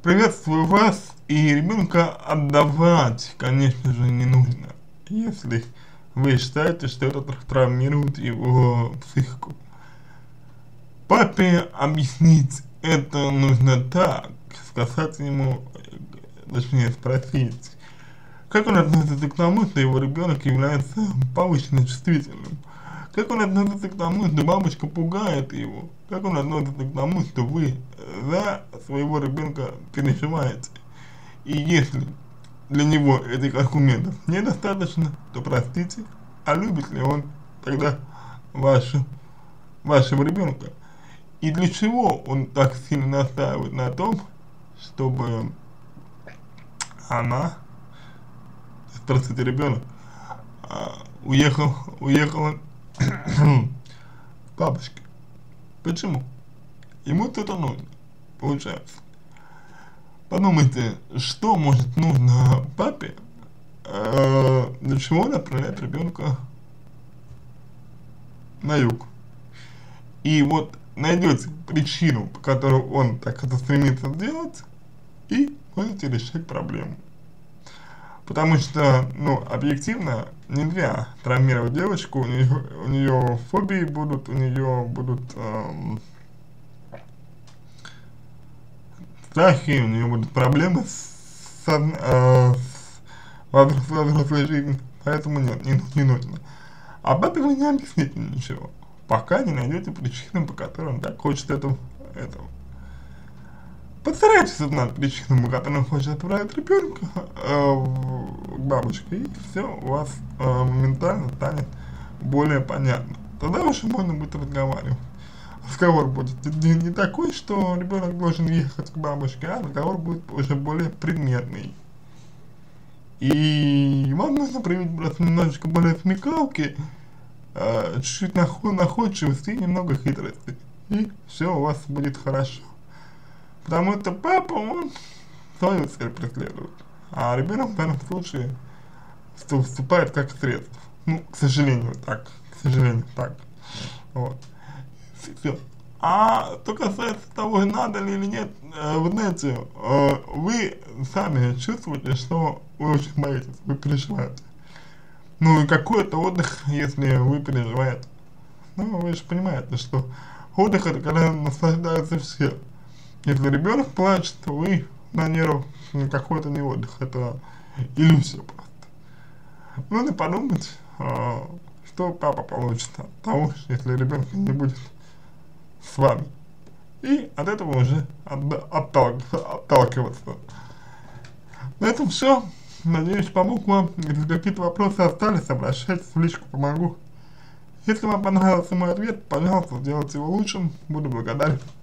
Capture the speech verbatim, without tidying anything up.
Приветствую вас, и ребенка отдавать, конечно же, не нужно, если вы считаете, что это травмирует его психику. Папе объяснить это нужно так, сказать ему, точнее спросить, как он относится к тому, что его ребенок является повышенно чувствительным? Как он относится к тому, что бабочка пугает его? Как он относится к тому, что вы за своего ребенка переживаете? И если для него этих аргументов недостаточно, то простите, а любит ли он тогда вашу, вашего ребенка? И для чего он так сильно настаивает на том, чтобы она, простите, ребенок, уехал, уехала бабушке? Почему? Ему это нужно, получается. Подумайте, что может нужно папе, э, для чего он отправляет ребенка на юг. И вот найдете причину, по которой он так это стремится сделать, и можете решить проблему. Потому что, ну, объективно нельзя травмировать девочку, у нее, у нее фобии будут, у нее будут эм, страхи, у нее будут проблемы с, э, с взрослой жизнью, поэтому нет, не, не нужно. А папе вы не объясните ничего, пока не найдете причину, по которой он так хочет этого. этого. Постарайтесь узнать причину, по которой он хочет отправить ребенка э, к бабушке, и все у вас э, моментально станет более понятно. Тогда уже можно будет разговаривать. Разговор будет не, не такой, что ребенок должен ехать к бабушке, а разговор будет уже более предметный. И вам нужно проявить просто немножечко более смекалки, э, чуть-чуть наход, находчивости и немного хитрости. И все у вас будет хорошо. Потому что папа, он свою цель преследует, а ребенок в данном случае выступает как средство. Ну, к сожалению, так, к сожалению, так. Вот. Все. А что касается того, надо ли или нет, э, вы знаете, э, вы сами чувствуете, что вы очень боитесь, вы переживаете. Ну и какой это отдых, если вы переживаете? Ну, вы же понимаете, что отдых — это когда наслаждаются все. Если ребенок плачет, то вы на нервах, какой-то не отдых, это иллюзия просто. Надо подумать, э, что папа получит от того, если ребенок не будет с вами. И от этого уже отталкиваться. отталкиваться. На этом все. Надеюсь, помог вам. Если какие-то вопросы остались, обращайтесь в личку, помогу. Если вам понравился мой ответ, пожалуйста, сделайте его лучшим. Буду благодарен.